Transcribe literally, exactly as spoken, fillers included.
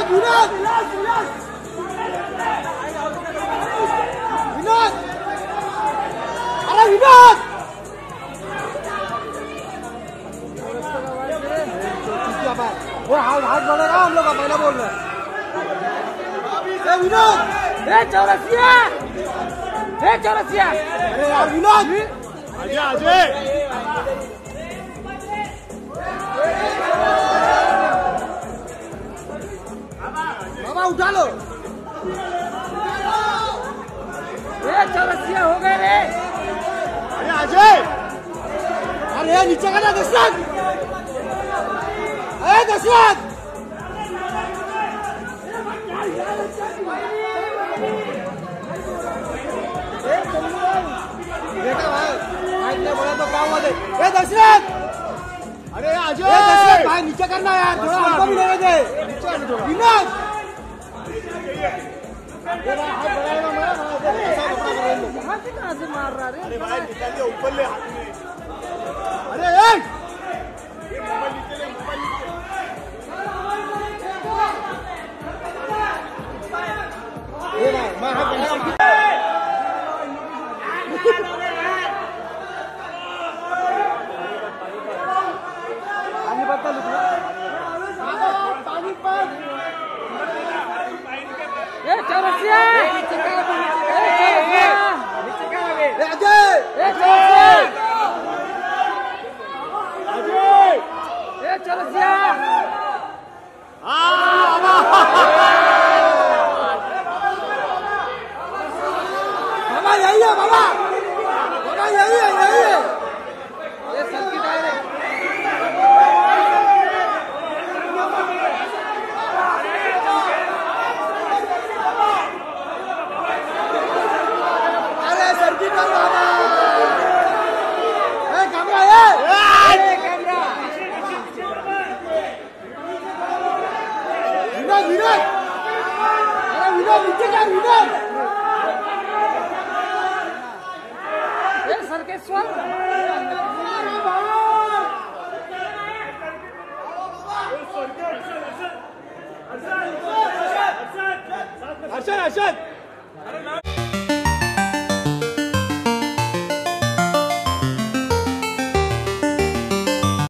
विनोद विनोद अरे विनोद वो हाथ हाथ बढ़ेगा हम लोग का पहले बोल रहे हैं विनोद चौरसिया चौरसिया अरे यार विनोद अजय अजय बाबा उठा लो चौरसिया हो गए रे अरे अजय अरे नीचे का ना दशरथ अरे दशरथ देखा भाई भाई ने बोला तो क्या हुआ दे ए दशरथ अरे अजय दशरथ भाई नीचे करना यार थोड़ा हमको भी लेने दे विनोद यहाँ से कहाँ से मार रहा रे अरे भाई निकाल दिया ऊपर ले हाथ में अरे एक मोबाइल नीचे ले मोबाइल नीचे ये भाई मैं हाथ बढ़ाऊंगा पानी पत्ता लिखना पानी पत ये चौरसिया नीचे का नीचे का नीचे का अजय ये चौरसिया अजय ये चौरसिया बाबा यही है बाबा बाबा यही है यही है ये सर्किट है अरे सर्किट है बाबा ए कैमरा है ए कैमरा विनोद विनोद अरे विनोद नीचे जा विनोद सर्केश्वर अर्शद अर्शद